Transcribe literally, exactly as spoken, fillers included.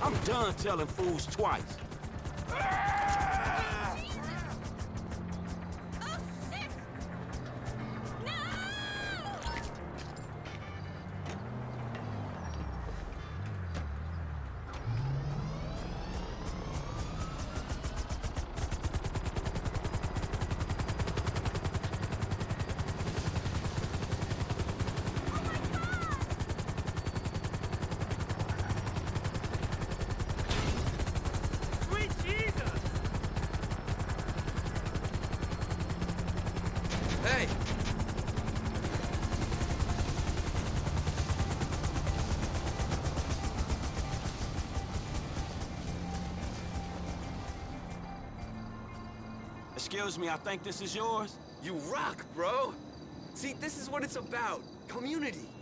I'm done telling fools twice. Hey! Excuse me, I think this is yours? You rock, bro! See, this is what it's about. Community.